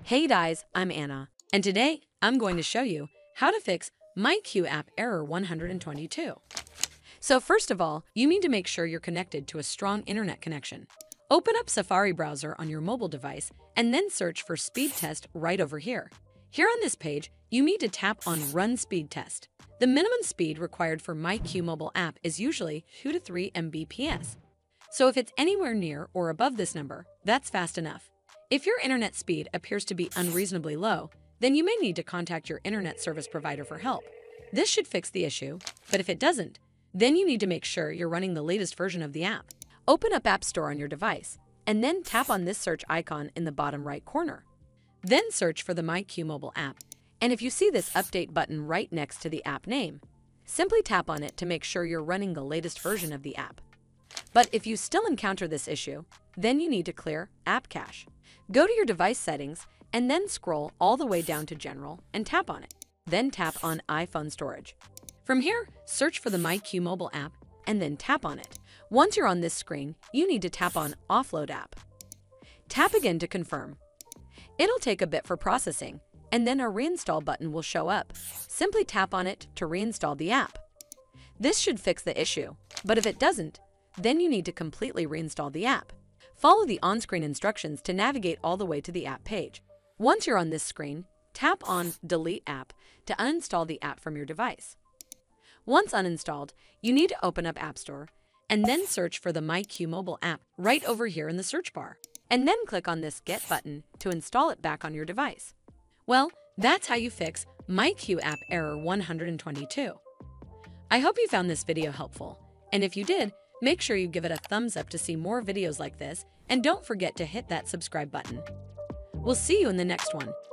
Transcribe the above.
Hey guys, I'm Anna, and today I'm going to show you how to fix MyQ App Error 122. So first of all, you need to make sure you're connected to a strong internet connection. Open up Safari browser on your mobile device and then search for speed test right over here. Here on this page, you need to tap on Run Speed Test. The minimum speed required for MyQ mobile app is usually 2 to 3 Mbps. So if it's anywhere near or above this number, that's fast enough. If your internet speed appears to be unreasonably low, then you may need to contact your internet service provider for help. This should fix the issue, but if it doesn't, then you need to make sure you're running the latest version of the app. Open up App Store on your device, and then tap on this search icon in the bottom right corner. Then search for the MyQ mobile app, and if you see this update button right next to the app name, simply tap on it to make sure you're running the latest version of the app. But if you still encounter this issue, then you need to clear App Cache. Go to your device settings and then scroll all the way down to General and tap on it. Then tap on iPhone Storage. From here, search for the MyQ mobile app and then tap on it. Once you're on this screen, you need to tap on Offload App. Tap again to confirm. It'll take a bit for processing, and then a Reinstall button will show up. Simply tap on it to reinstall the app. This should fix the issue, but if it doesn't, then you need to completely reinstall the app. Follow the on-screen instructions to navigate all the way to the app page. Once you're on this screen, tap on Delete App to uninstall the app from your device. Once uninstalled, you need to open up App Store and then search for the MyQ mobile app right over here in the search bar, and then click on this Get button to install it back on your device. Well, that's how you fix MyQ App Error 122. I hope you found this video helpful, and if you did, make sure you give it a thumbs up to see more videos like this, and don't forget to hit that subscribe button. We'll see you in the next one.